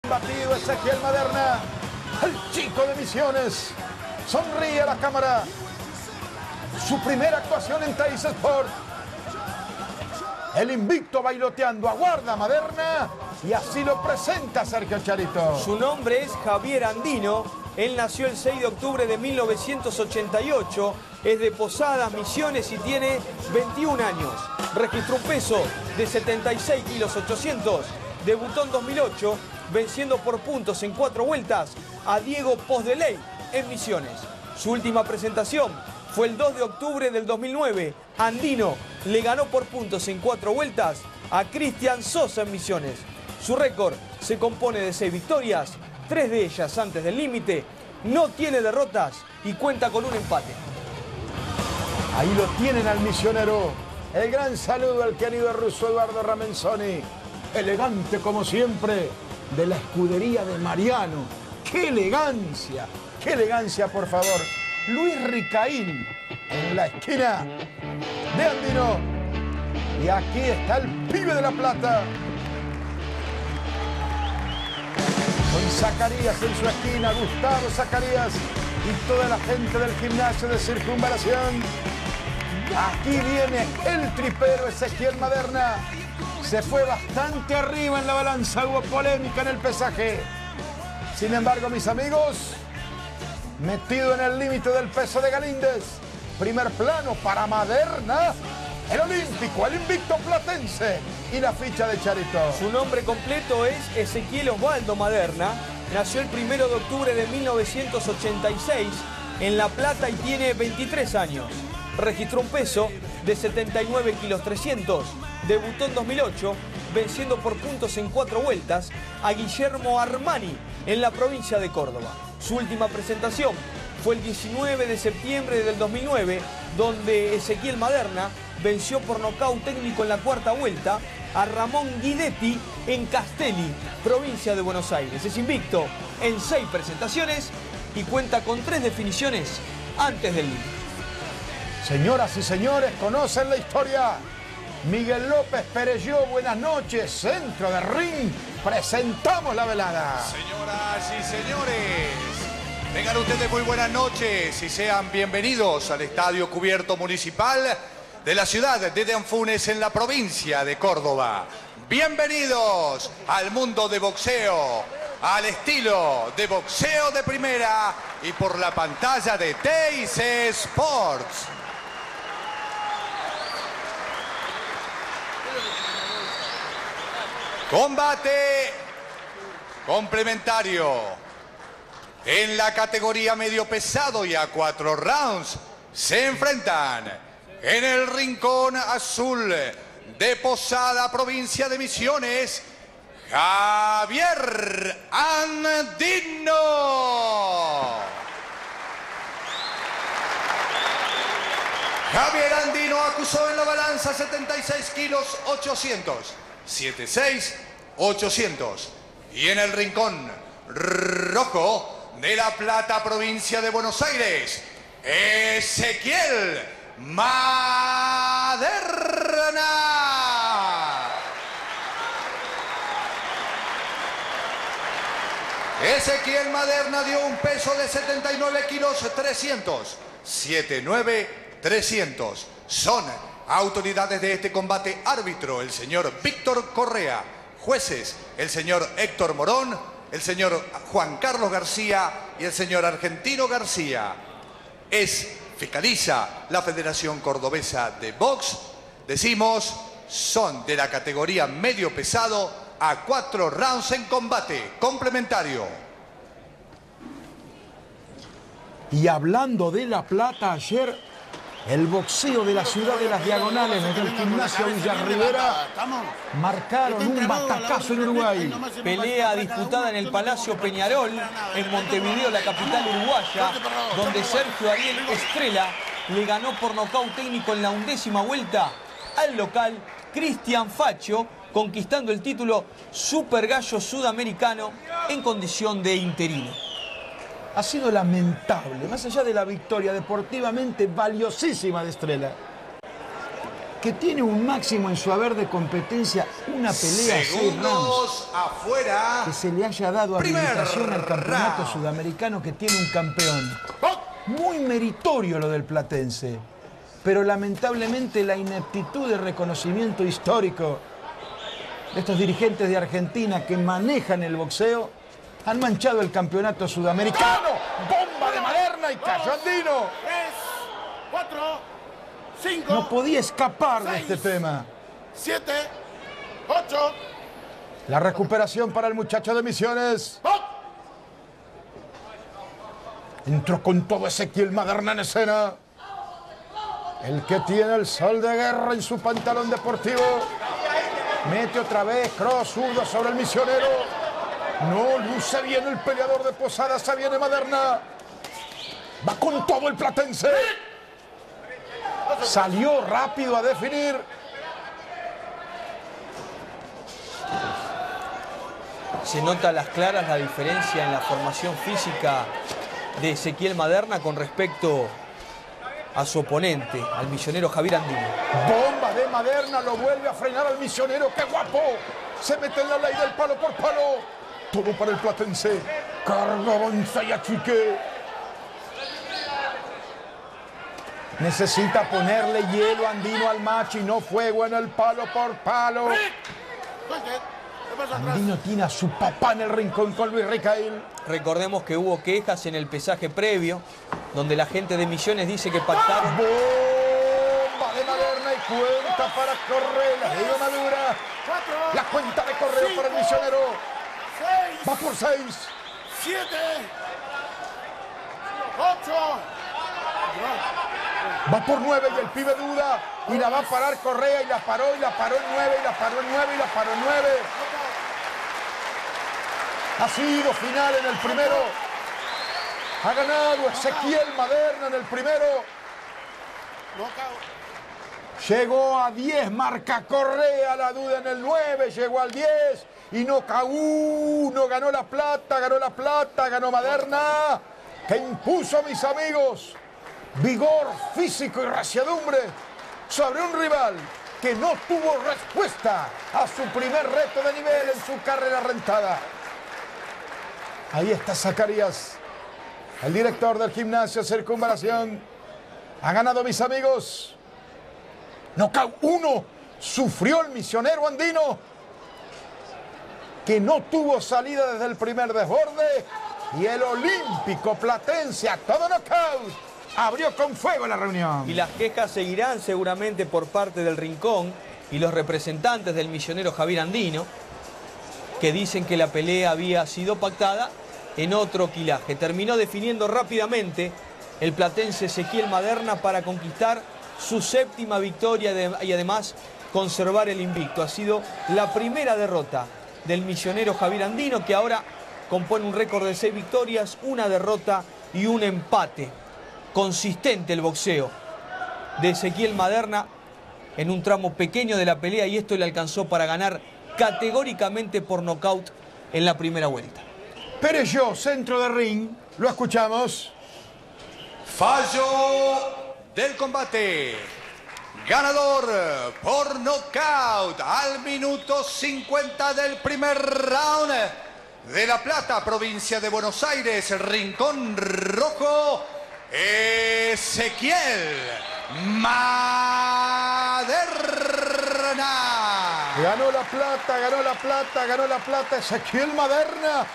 Batido Ezequiel Maderna, el chico de Misiones, sonríe a la cámara. Su primera actuación en Teis Sport. El invicto bailoteando aguarda Maderna y así lo presenta Sergio Charito. Su nombre es Javier Andino. Él nació el 6 de octubre de 1988. Es de Posadas, Misiones y tiene 21 años. Registró un peso de 76 kilos 800. Debutó en 2008, venciendo por puntos en 4 vueltas a Diego Posdeley en Misiones. Su última presentación fue el 2 de octubre del 2009. Andino le ganó por puntos en 4 vueltas a Cristian Sosa en Misiones. Su récord se compone de 6 victorias, 3 de ellas antes del límite, no tiene derrotas y cuenta con un empate. Ahí lo tienen al misionero. El gran saludo al querido ruso Eduardo Ramenzoni. Elegante como siempre, de la escudería de Mariano. ¡Qué elegancia! ¡Qué elegancia, por favor! Luis Ricaín en la esquina de Andino. Y aquí está el pibe de La Plata. Con Zacarías en su esquina, Gustavo Zacarías y toda la gente del gimnasio de Circunvalación. Aquí viene el tripero Ezequiel Maderna. Se fue bastante arriba en la balanza, hubo polémica en el pesaje. Sin embargo, mis amigos, metido en el límite del peso de Galíndez. Primer plano para Maderna, el olímpico, el invicto platense y la ficha de Charito. Su nombre completo es Ezequiel Osvaldo Maderna. Nació el 1 de octubre de 1986 en La Plata y tiene 23 años. Registró un peso de 79 kilos 300. Debutó en 2008, venciendo por puntos en 4 vueltas a Guillermo Armani en la provincia de Córdoba. Su última presentación fue el 19 de septiembre del 2009, donde Ezequiel Maderna venció por nocaut técnico en la 4ª vuelta a Ramón Guidetti en Castelli, provincia de Buenos Aires. Es invicto en 6 presentaciones y cuenta con 3 definiciones antes del límite. Señoras y señores, conocen la historia. Miguel López Perelló, buenas noches, centro de ring. Presentamos la velada. Señoras y señores, tengan ustedes muy buenas noches y sean bienvenidos al Estadio Cubierto Municipal de la ciudad de Anfunes en la provincia de Córdoba. Bienvenidos al mundo de boxeo, al estilo de boxeo de primera y por la pantalla de Teis Sports. Combate complementario. En la categoría medio pesado y a 4 rounds se enfrentan en el rincón azul de Posada, provincia de Misiones, Javier Andino. Javier Andino acusó en la balanza 76 kilos 800. 76-800. Y en el rincón rojo de La Plata, provincia de Buenos Aires, Ezequiel Maderna. Ezequiel Maderna dio un peso de 79 kilos 300. 79-300. Son autoridades de este combate: árbitro, el señor Víctor Correa; jueces, el señor Héctor Morón, el señor Juan Carlos García y el señor Argentino García. Fiscaliza la Federación Cordobesa de Box. Decimos, son de la categoría medio pesado a 4 rounds en combate complementario. Y hablando de La Plata, ayer el boxeo de la ciudad de las Diagonales desde el gimnasio Villarribera marcaron un batacazo en Uruguay. Pelea disputada en el Palacio Peñarol, en Montevideo, la capital uruguaya, donde Sergio Ariel Estrella le ganó por nocaut técnico en la 11ª vuelta al local Cristian Facho, conquistando el título Super Gallo Sudamericano en condición de interino. Ha sido lamentable, más allá de la victoria deportivamente valiosísima de Estrella, que tiene un máximo en su haber de competencia, una pelea a 6 rounds. Segundos afuera. Que se le haya dado habilitación al campeonato sudamericano que tiene un campeón. Muy meritorio lo del platense, pero lamentablemente la ineptitud de reconocimiento histórico de estos dirigentes de Argentina que manejan el boxeo han manchado el campeonato sudamericano. ¡Bomba de Maderna y cayó Andino! 3, 4, 5. No podía escapar de este tema. 7, 8. La recuperación para el muchacho de Misiones. Entró con todo Ezequiel Maderna en escena. El que tiene el sol de guerra en su pantalón deportivo. Mete otra vez cross zurdo sobre el misionero. No luce bien el peleador de Posadas. Se viene Maderna. Va con todo el platense. Salió rápido a definir. Se nota a las claras la diferencia en la formación física de Ezequiel Maderna con respecto a su oponente, al misionero Javier Andino. Bomba de Maderna, lo vuelve a frenar al misionero. ¡Qué guapo! Se mete en la ley del palo por palo. Todo para el platense. Carga, avanza y achique. Necesita ponerle hielo Andino al macho y no fuego en el palo por palo. Andino tiene a su papá en el rincón con Luis Ricail. Recordemos que hubo quejas en el pesaje previo, donde la gente de Misiones dice que pactaron. Bomba de Maderna y cuenta para Correa. La digo madura. La cuenta de Correa para el misionero. Va por 6. 7, 8. Va por 9 y el pibe duda. Y la va a parar Correa y la paró en 9 y la paró en 9 y la paró en 9. Ha sido final en el primero. Ha ganado Ezequiel Maderna en el primero. Llegó a 10, marca Correa, la duda en el 9, llegó al 10 y no cagó, no ganó la plata, ganó Maderna, que impuso, mis amigos, vigor físico y rasiedumbre sobre un rival que no tuvo respuesta a su primer reto de nivel en su carrera rentada. Ahí está Zacarías, el director del gimnasio Circunvalación. Ha ganado, mis amigos. Knockout 1. Sufrió el misionero andino, que no tuvo salida desde el primer desborde. Y el olímpico platense a todo knockout abrió con fuego la reunión. Y las quejas seguirán seguramente por parte del Rincón y los representantes del misionero Javier Andino, que dicen que la pelea había sido pactada en otro quilaje. Terminó definiendo rápidamente el platense Ezequiel Maderna para conquistar su 7ª victoria y además conservar el invicto. Ha sido la primera derrota del misionero Javier Andino, que ahora compone un récord de 6 victorias, 1 derrota y 1 empate. Consistente el boxeo de Ezequiel Maderna en un tramo pequeño de la pelea, y esto le alcanzó para ganar categóricamente por nocaut en la primera vuelta. Perelló, centro de ring, lo escuchamos. Fallo del combate. Ganador por nocaut al minuto 50 del primer round. De La Plata, provincia de Buenos Aires, Rincón Rojo, Ezequiel Maderna. Ganó la plata, Ezequiel Maderna,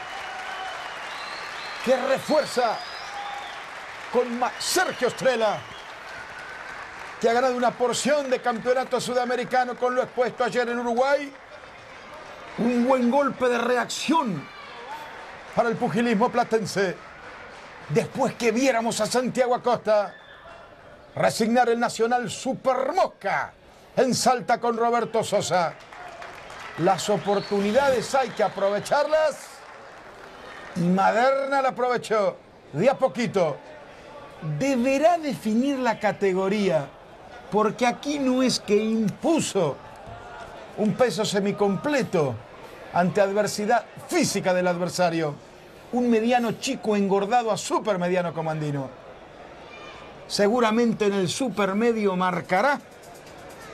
que refuerza con Sergio Estrella, que ha ganado una porción de campeonato sudamericano con lo expuesto ayer en Uruguay. Un buen golpe de reacción para el pugilismo platense. Después que viéramos a Santiago Acosta resignar el Nacional Super Mosca en Salta con Roberto Sosa. Las oportunidades hay que aprovecharlas, y Maderna la aprovechó de a poquito. Deberá definir la categoría, porque aquí no es que impuso un peso semicompleto ante adversidad física del adversario. Un mediano chico engordado a supermediano como Andino. Seguramente en el supermedio marcará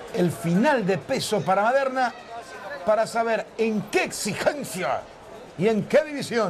el final de peso para Maderna para saber en qué exigencia y en qué división